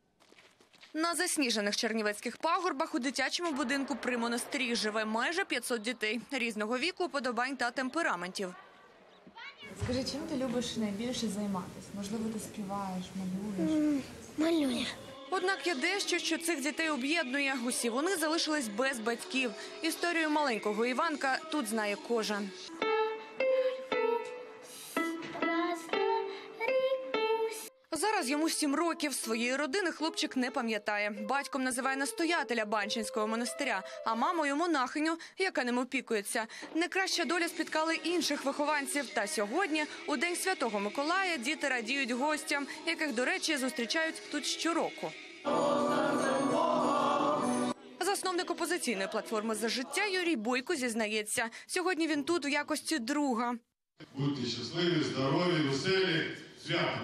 На засніжених чернівецьких пагорбах у дитячому будинку при монастирі живе майже п'ятсот дітей різного віку, подобань та темпераментів. Скажи, чим ти любиш найбільше займатися? Можливо, ти співаєш, малюєш? Малюю. Однак є дещо, що цих дітей об'єднує. Усі вони залишились без батьків. Історію маленького Іванка тут знає кожен. Зараз йому сім років. Своєї родини хлопчик не пам'ятає. Батьком називає настоятеля Банчинського монастиря, а мамою – монахиню, яка ним опікується. Не краща доля спіткала інших вихованців. Та сьогодні, у День Святого Миколая, діти радіють гостям, яких, до речі, зустрічають тут щороку. Засновник опозиційної платформи «За життя» Юрій Бойко зізнається. Сьогодні він тут в якості друга. Будьте щасливі, здорові, веселі, свято!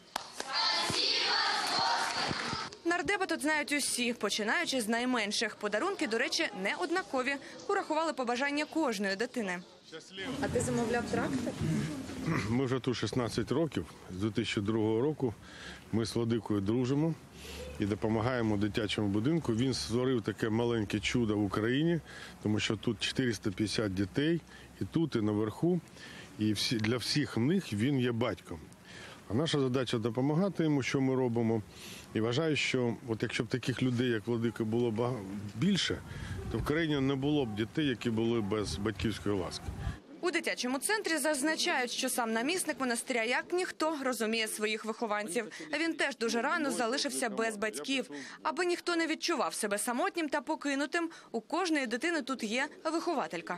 Нардепа тут знають усі, починаючи з найменших. Подарунки, до речі, не однакові. Урахували побажання кожної дитини. А ти замовляв трактор? Ми вже тут шістнадцять років. З дві тисячі другого року ми з Владикою дружимо і допомагаємо дитячому будинку. Він створив таке маленьке чудо в Україні, тому що тут чотириста п'ятдесят дітей, і тут, і наверху. І всі, для всіх них він є батьком. А наша задача допомагати йому, що ми робимо. І вважаю, що от якщо б таких людей, як Владика, було більше, то в країні не було б дітей, які були без батьківської ласки. У дитячому центрі зазначають, що сам намісник монастиря, як ніхто, розуміє своїх вихованців. Він теж дуже рано залишився без батьків. Аби ніхто не відчував себе самотнім та покинутим, у кожної дитини тут є вихователька.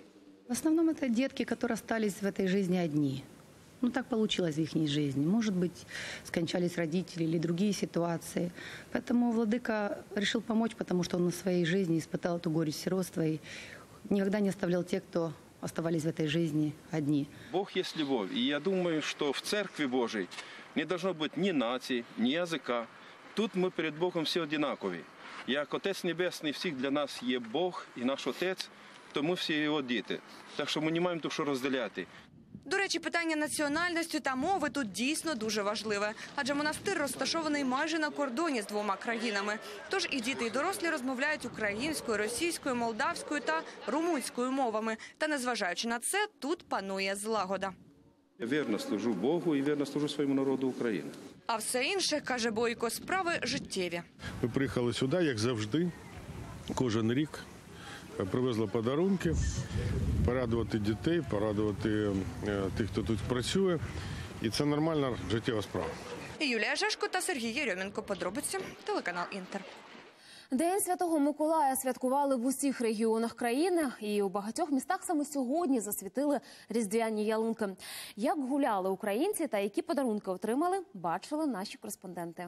В основном это детки, которые остались в этой жизни одни. Ну, так получилось в их жизни. Может быть, скончались родители или другие ситуации. Поэтому владыка решил помочь, потому что он на своей жизни испытал эту горечь сиротства и никогда не оставлял тех, кто оставались в этой жизни одни. Бог есть любовь. И я думаю, что в Церкви Божией не должно быть ни нації, ні язика. Тут ми перед Богом всі однакові. Як Отець Небесний всіх для нас є Бог і наш Отець, то ми всі його діти. Так що ми не маємо тут що розділяти. До речі, питання національності та мови тут дійсно дуже важливе. Адже монастир розташований майже на кордоні з двома країнами. Тож і діти, і дорослі розмовляють українською, російською, молдавською та румунською мовами. Та незважаючи на це, тут панує злагода. Я вірно служу Богу і вірно служу своєму народу України. А все інше, каже Бойко, справи життєві. Ми приїхали сюди, як завжди, кожен рік. Привезли подарунки, порадувати дітей, порадувати тих, хто тут працює. І це нормальна життєва справа. Юлія Жешко та Сергій Єрьомінко. Подробиці, телеканал «Інтер». День Святого Миколая святкували в усіх регіонах країни. І у багатьох містах саме сьогодні засвітили різдвяні ялинки. Як гуляли українці та які подарунки отримали, бачили наші кореспонденти.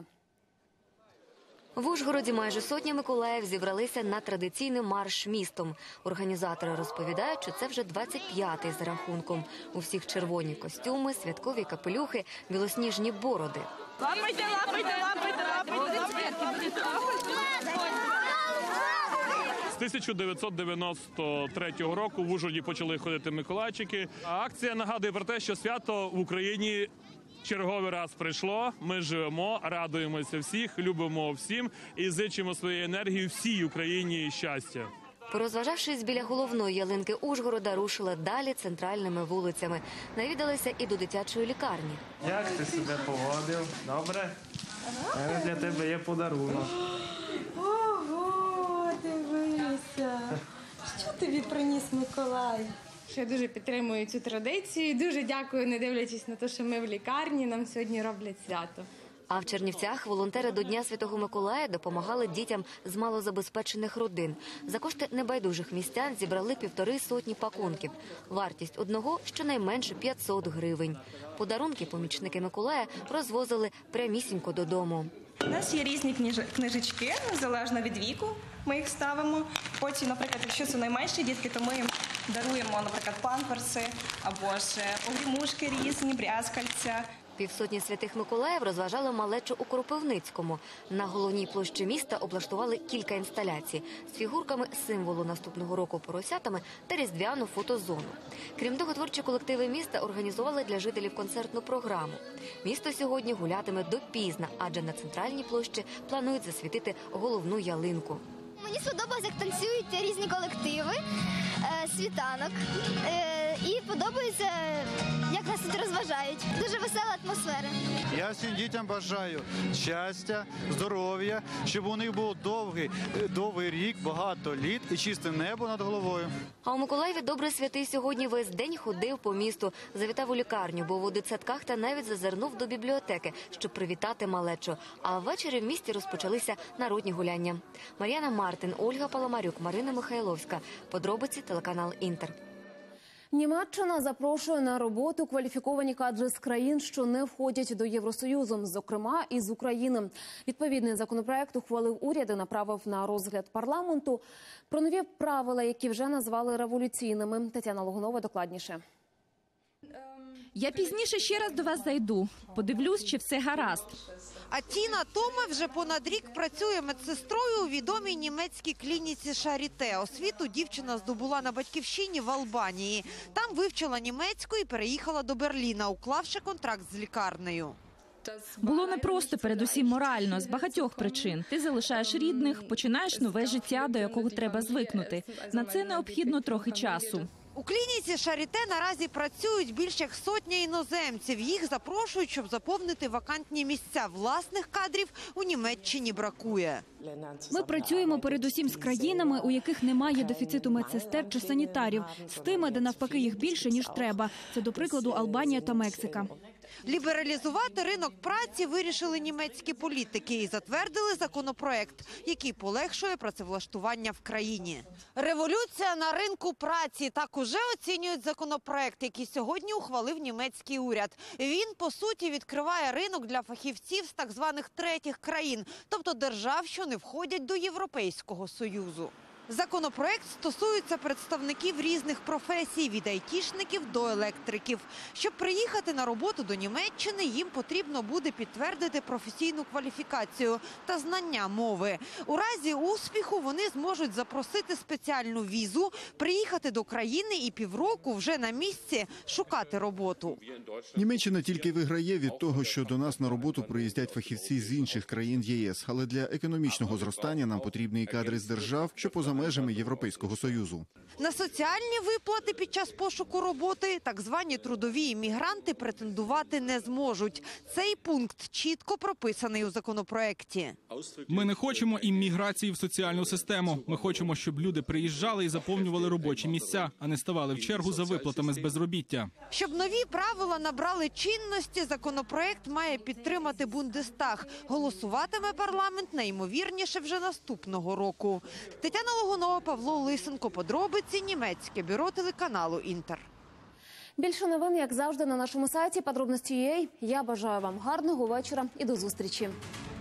В Ужгороді майже сотня Миколаїв зібралися на традиційний марш містом. Організатори розповідають, що це вже двадцять п'ятий за рахунком. У всіх червоні костюми, святкові капелюхи, білосніжні бороди. Лапайте, лапайте, лапайте, лапайте. З тисяча дев'ятсот дев'яносто третього року в Ужгороді почали ходити миколайчики. Акція нагадує про те, що свято в Україні черговий раз прийшло, ми живемо, радуємося всіх, любимо всім і зичимо своєю енергією всій Україні щастя. Порозважавшись біля головної ялинки Ужгорода, рушили далі центральними вулицями. Навідалися і до дитячої лікарні. Як ти себе поводив? Добре? Ага. Для тебе є подарунок. Ого, дивися. Що тобі приніс Миколай? Я дуже підтримую цю традицію. Дуже дякую, не дивлячись на те, що ми в лікарні, нам сьогодні роблять свято. А в Чернівцях волонтери до Дня Святого Миколая допомагали дітям з малозабезпечених родин. За кошти небайдужих містян зібрали півтори сотні пакунків. Вартість одного щонайменше п'ятсот гривень. Подарунки помічники Миколая розвозили прямісінько додому. У нас є різні книжечки, залежно від віку ми їх ставимо. Потім, наприклад, якщо це найменші дітки, то ми їм даруємо, наприклад, памперси або ж погрімушки різні, брязкальця. Півсотні святих Миколаїв розважали малечу у Кропивницькому. На головній площі міста облаштували кілька інсталяцій з фігурками символу наступного року поросятами та різдвяну фотозону. Крім того, творчі колективи міста організували для жителів концертну програму. Місто сьогодні гулятиме допізна, адже на центральній площі планують засвітити головну ялинку. Мені сподобалось, як танцюють різні колективи, е, світанок. Е, і подобається, як нас тут розважають. Дуже весела атмосфера. Я всім дітям бажаю щастя, здоров'я, щоб у них був довгий, довгий рік, багато літ і чисте небо над головою. А у Миколаєві добрий святий сьогодні весь день ходив по місту, завітав у лікарню, був у дитсадках та навіть зазирнув до бібліотеки, щоб привітати малечу. А ввечері в місті розпочалися народні гуляння. Мар'яна Мартин, Ольга Паламарюк, Марина Михайловська. Подробиці телеканал «Інтер». Німеччина запрошує на роботу кваліфіковані кадри з країн, що не входять до Євросоюзу, зокрема і з України. Відповідний законопроект ухвалив уряд і направив на розгляд парламенту. Про нові правила, які вже назвали революційними. Тетяна Логунова докладніше. Я пізніше ще раз до вас зайду. Подивлюсь, чи все гаразд. А Тіна Томе вже понад рік працює медсестрою у відомій німецькій клініці Шаріте. Освіту дівчина здобула на батьківщині в Албанії. Там вивчила німецьку і переїхала до Берліна, уклавши контракт з лікарнею. Було непросто, передусім морально, з багатьох причин. Ти залишаєш рідних, починаєш нове життя, до якого треба звикнути. На це необхідно трохи часу. У клініці Шаріте наразі працюють більше як сотня іноземців. Їх запрошують, щоб заповнити вакантні місця. Власних кадрів у Німеччині бракує. Ми працюємо передусім з країнами, у яких немає дефіциту медсестер чи санітарів, з тими, де навпаки їх більше, ніж треба. Це, до прикладу, Албанія та Мексика. Лібералізувати ринок праці вирішили німецькі політики і затвердили законопроект, який полегшує працевлаштування в країні. Революція на ринку праці – так уже оцінюють законопроект, який сьогодні ухвалив німецький уряд. Він, по суті, відкриває ринок для фахівців з так званих третіх країн, тобто держав, що не входять до Європейського Союзу. Законопроект стосується представників різних професій – від айтішників до електриків. Щоб приїхати на роботу до Німеччини, їм потрібно буде підтвердити професійну кваліфікацію та знання мови. У разі успіху вони зможуть запросити спеціальну візу, приїхати до країни і півроку вже на місці шукати роботу. Німеччина тільки виграє від того, що до нас на роботу приїздять фахівці з інших країн ЄС. Але для економічного зростання нам потрібні і кадри з держав, що поза межами Європейського Союзу. На соціальні виплати під час пошуку роботи так звані трудові іммігранти претендувати не зможуть. Цей пункт чітко прописаний у законопроекті. Ми не хочемо імміграції в соціальну систему. Ми хочемо, щоб люди приїжджали і заповнювали робочі місця, а не ставали в чергу за виплатами з безробіття. Щоб нові правила набрали чинності, законопроект має підтримати Бундестаг. Голосуватиме парламент найімовірніше вже наступного року. Тетяна Логунова, Павло Лисенко. Подробиці. Німецьке бюро телеканалу «Інтер». Більше новин, як завжди, на нашому сайті подробності крапка ю а. Я бажаю вам гарного вечора і до зустрічі.